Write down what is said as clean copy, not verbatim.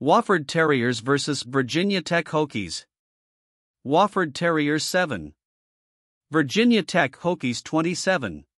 Wofford Terriers vs Virginia Tech Hokies. Wofford Terriers 7. Virginia Tech Hokies 27.